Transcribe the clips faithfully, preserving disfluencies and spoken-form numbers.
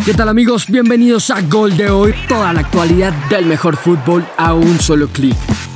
¿Qué tal, amigos? Bienvenidos a Gol de Hoy, toda la actualidad del mejor fútbol a un solo clic.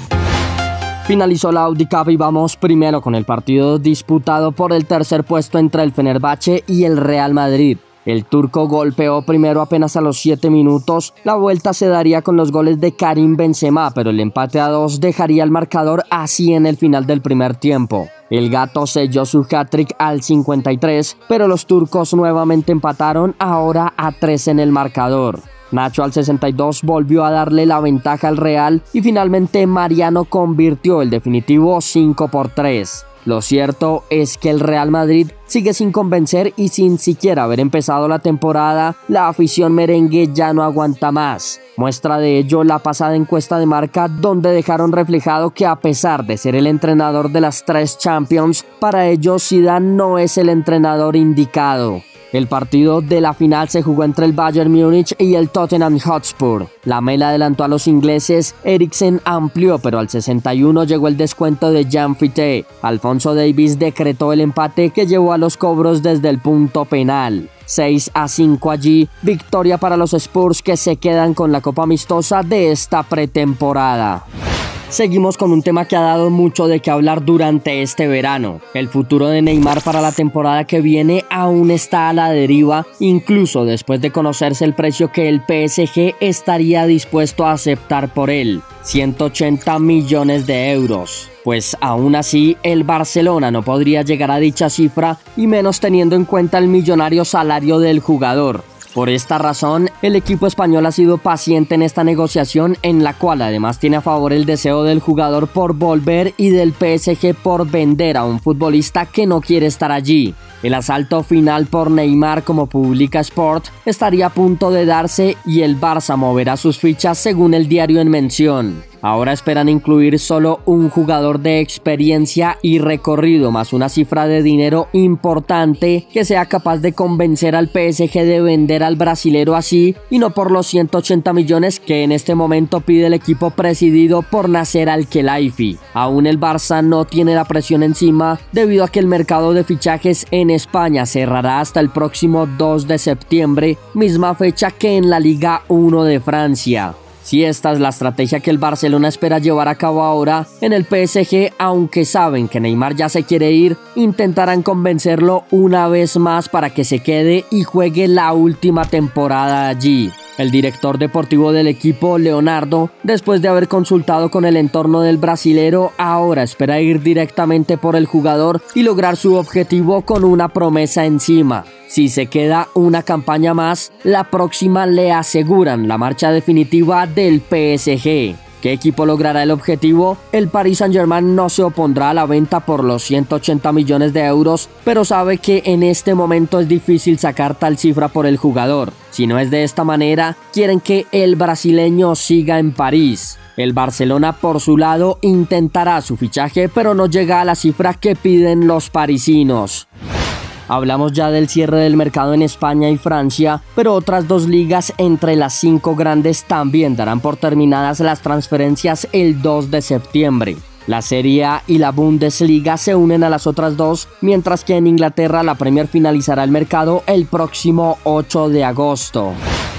Finalizó la Audi Cup y vamos primero con el partido disputado por el tercer puesto entre el Fenerbahce y el Real Madrid. El turco golpeó primero apenas a los siete minutos, la vuelta se daría con los goles de Karim Benzema, pero el empate a dos dejaría el marcador así en el final del primer tiempo. El gato selló su hat-trick al cincuenta y tres, pero los turcos nuevamente empataron, ahora a tres en el marcador. Nacho al sesenta y dos volvió a darle la ventaja al Real y finalmente Mariano convirtió el definitivo cinco por tres. Lo cierto es que el Real Madrid sigue sin convencer y sin siquiera haber empezado la temporada, la afición merengue ya no aguanta más. Muestra de ello la pasada encuesta de Marca, donde dejaron reflejado que a pesar de ser el entrenador de las tres Champions, para ellos Zidane no es el entrenador indicado. El partido de la final se jugó entre el Bayern Múnich y el Tottenham Hotspur. Lamela adelantó a los ingleses, Eriksen amplió, pero al sesenta y uno llegó el descuento de Jan Fité. Alphonso Davies decretó el empate que llevó a los cobros desde el punto penal. seis a cinco allí, victoria para los Spurs que se quedan con la copa amistosa de esta pretemporada. Seguimos con un tema que ha dado mucho de qué hablar durante este verano. El futuro de Neymar para la temporada que viene aún está a la deriva, incluso después de conocerse el precio que el P S G estaría dispuesto a aceptar por él, ciento ochenta millones de euros. Pues aún así, el Barcelona no podría llegar a dicha cifra, y menos teniendo en cuenta el millonario salario del jugador. Por esta razón, el equipo español ha sido paciente en esta negociación, en la cual además tiene a favor el deseo del jugador por volver y del P S G por vender a un futbolista que no quiere estar allí. El asalto final por Neymar, como publica Sport, estaría a punto de darse y el Barça moverá sus fichas según el diario en mención. Ahora esperan incluir solo un jugador de experiencia y recorrido más una cifra de dinero importante que sea capaz de convencer al P S G de vender al brasilero así y no por los ciento ochenta millones que en este momento pide el equipo presidido por Nasser Al-Khelaifi. Aún el Barça no tiene la presión encima debido a que el mercado de fichajes en España cerrará hasta el próximo dos de septiembre, misma fecha que en la Liga uno de Francia. Si esta es la estrategia que el Barcelona espera llevar a cabo ahora, en el P S G, aunque saben que Neymar ya se quiere ir, intentarán convencerlo una vez más para que se quede y juegue la última temporada allí. El director deportivo del equipo, Leonardo, después de haber consultado con el entorno del brasilero, ahora espera ir directamente por el jugador y lograr su objetivo con una promesa encima. Si se queda una campaña más, la próxima le aseguran la marcha definitiva del P S G. ¿Qué equipo logrará el objetivo? El Paris Saint-Germain no se opondrá a la venta por los ciento ochenta millones de euros, pero sabe que en este momento es difícil sacar tal cifra por el jugador. Si no es de esta manera, quieren que el brasileño siga en París. El Barcelona, por su lado, intentará su fichaje, pero no llega a la cifra que piden los parisinos. Hablamos ya del cierre del mercado en España y Francia, pero otras dos ligas entre las cinco grandes también darán por terminadas las transferencias el dos de septiembre. La Serie A y la Bundesliga se unen a las otras dos, mientras que en Inglaterra la Premier finalizará el mercado el próximo ocho de agosto.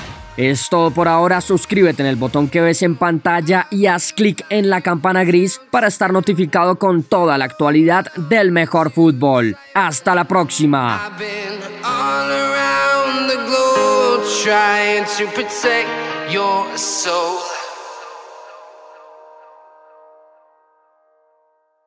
Es todo por ahora, suscríbete en el botón que ves en pantalla y haz clic en la campana gris para estar notificado con toda la actualidad del mejor fútbol. ¡Hasta la próxima! I've